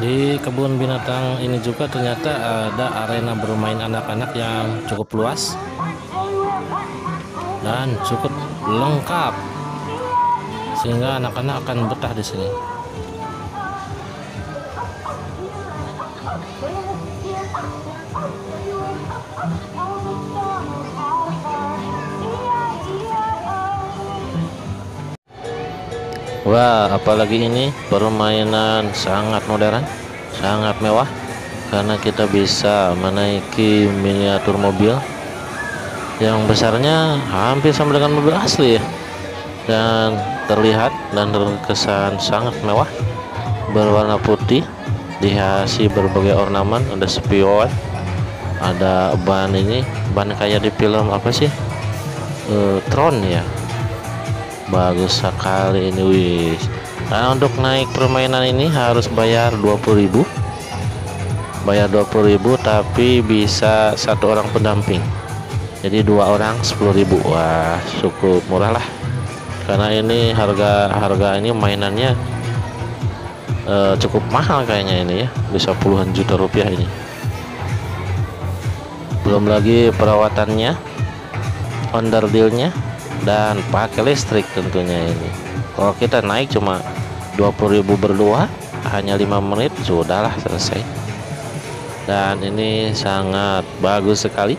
Di kebun binatang ini juga ternyata ada arena bermain anak-anak yang cukup luas dan cukup lengkap, sehingga anak-anak akan betah di sini. Wah, apalagi ini permainan sangat modern, sangat mewah, karena kita bisa menaiki miniatur mobil yang besarnya hampir sama dengan mobil asli ya, dan terlihat dan terkesan sangat mewah, berwarna putih, dihiasi berbagai ornamen, ada spion, ada ban kayak di film apa sih, Tron ya. Bagus sekali ini, wis. Nah, untuk naik permainan ini harus bayar 20.000. Bayar 20.000, tapi bisa satu orang pendamping. Jadi 2 orang 10.000. Wah, cukup murah lah. Karena ini harga ini mainannya cukup mahal kayaknya ini ya. Bisa puluhan juta rupiah ini. Belum lagi perawatannya, onderdilnya, dan pakai listrik tentunya ini. Kalau kita naik cuma 20.000 berdua, hanya 5 menit sudahlah selesai. Dan ini sangat bagus sekali,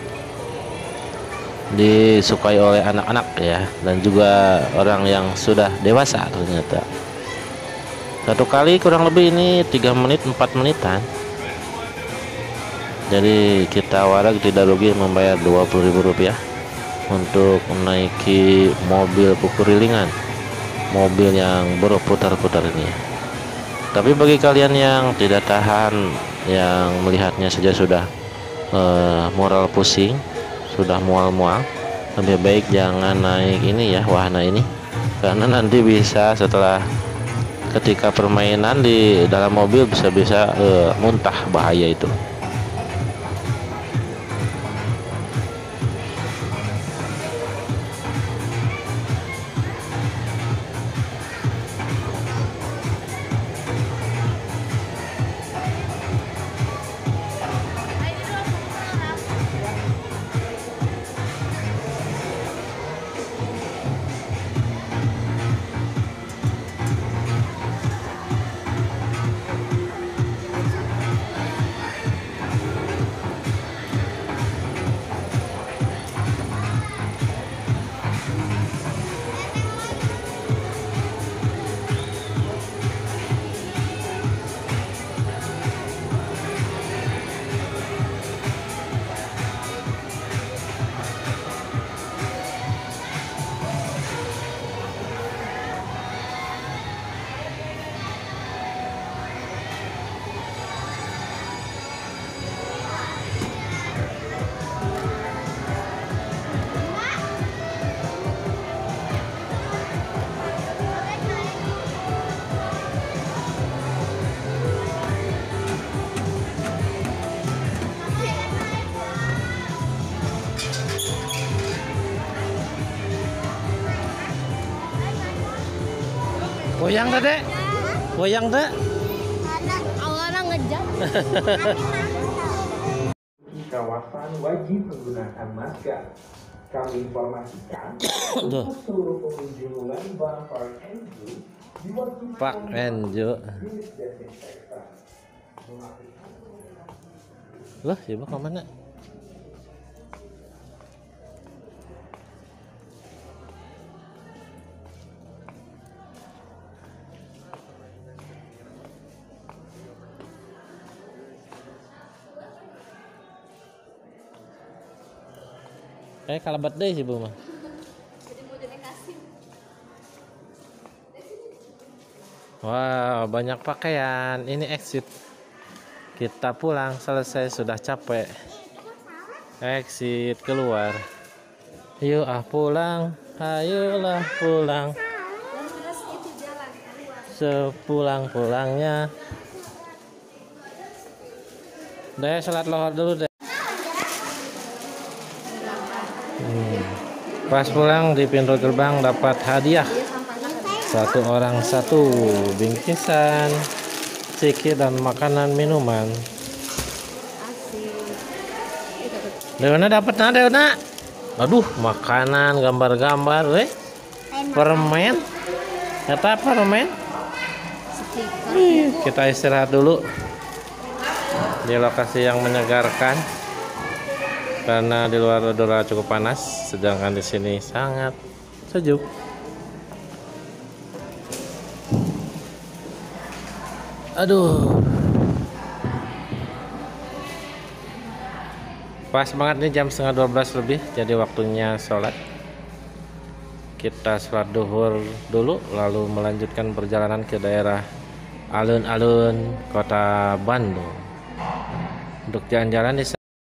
disukai oleh anak-anak ya, dan juga orang yang sudah dewasa ternyata. Satu kali kurang lebih ini 3 menit 4 menitan. Jadi kita warak tidak rugi membayar 20.000 rupiah untuk menaiki mobil pukurilingan, mobil yang berputar-putar ini. Tapi bagi kalian yang tidak tahan, yang melihatnya saja sudah moral pusing, sudah mual-mual, lebih baik jangan naik ini ya, wahana ini, karena nanti bisa ketika permainan di dalam mobil bisa muntah, bahaya itu. Goyang dah, Dek. Goyang dah. Awalnya ngejar. Kawasan wajib menggunakan masker. Kami informasikan untuk seluruh pengunjung Lembang Park and Zoo diwajibkan Pak Enjo. unit desinfektan. Loh, ibu ke mana? Kayak kalabat deh sih bu mah. Wow, banyak pakaian. Ini exit. Kita pulang, selesai, sudah capek. Exit keluar. Yuk pulang. Ayolah pulang. Sepulang-pulangnya. Deh, sholat lohor dulu deh. Pas pulang di pintu gerbang dapat hadiah. 1 orang 1 bingkisan. ciki dan makanan minuman. Asik. Deuna dapat nah Deuna. Aduh, makanan, gambar-gambar, permen. Eta permen. Stiker. Kita istirahat dulu di lokasi yang menyegarkan karena di luar udara cukup panas, sedangkan di sini sangat sejuk. Aduh, pas banget nih jam setengah 12 lebih, jadi waktunya sholat. Kita sholat duhur dulu, lalu melanjutkan perjalanan ke daerah alun-alun kota Bandung untuk jalan-jalan di